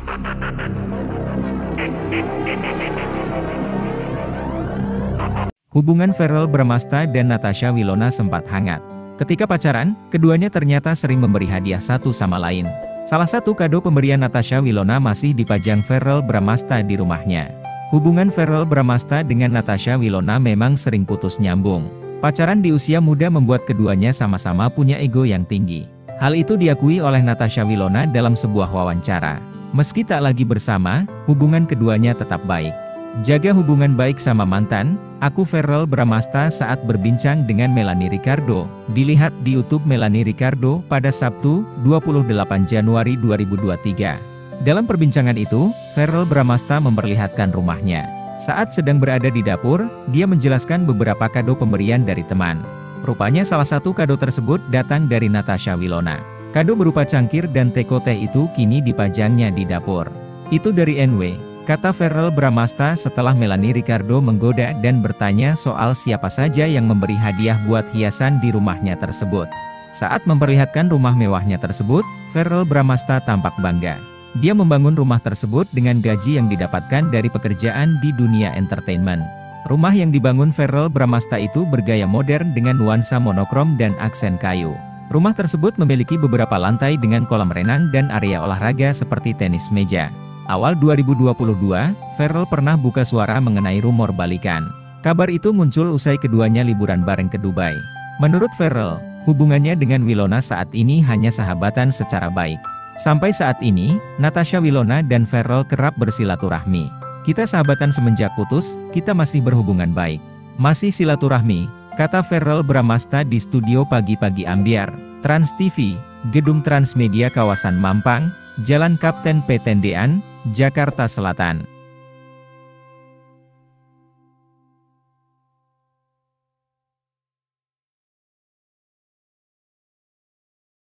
Hubungan Verrell Bramasta dan Natasha Wilona sempat hangat. Ketika pacaran, keduanya ternyata sering memberi hadiah satu sama lain. Salah satu kado pemberian Natasha Wilona masih dipajang Verrell Bramasta di rumahnya. Hubungan Verrell Bramasta dengan Natasha Wilona memang sering putus nyambung. Pacaran di usia muda membuat keduanya sama-sama punya ego yang tinggi. Hal itu diakui oleh Natasha Wilona dalam sebuah wawancara. Meski tak lagi bersama, hubungan keduanya tetap baik. Jaga hubungan baik sama mantan, aku Verrell Bramasta saat berbincang dengan Melanie Ricardo. Dilihat di YouTube Melanie Ricardo pada Sabtu, 28 Januari 2023. Dalam perbincangan itu, Verrell Bramasta memperlihatkan rumahnya. Saat sedang berada di dapur, dia menjelaskan beberapa kado pemberian dari teman. Rupanya salah satu kado tersebut datang dari Natasha Wilona. Kado berupa cangkir dan teko teh itu kini dipajangnya di dapur. Itu dari NW. Kata Verrell Bramasta setelah Melanie Ricardo menggoda dan bertanya soal siapa saja yang memberi hadiah buat hiasan di rumahnya tersebut. Saat memperlihatkan rumah mewahnya tersebut, Verrell Bramasta tampak bangga. Dia membangun rumah tersebut dengan gaji yang didapatkan dari pekerjaan di dunia entertainment. Rumah yang dibangun Verrell Bramasta itu bergaya modern dengan nuansa monokrom dan aksen kayu. Rumah tersebut memiliki beberapa lantai dengan kolam renang dan area olahraga seperti tenis meja. Awal 2022, Verrell pernah buka suara mengenai rumor balikan. Kabar itu muncul usai keduanya liburan bareng ke Dubai. Menurut Verrell, hubungannya dengan Wilona saat ini hanya sahabatan secara baik. Sampai saat ini, Natasha Wilona dan Verrell kerap bersilaturahmi. Kita sahabatan semenjak putus, kita masih berhubungan baik. Masih silaturahmi, kata Verrell Bramasta di studio Pagi-Pagi Ambiar, Trans TV, Gedung Transmedia kawasan Mampang, Jalan Kapten Petendean, Jakarta Selatan.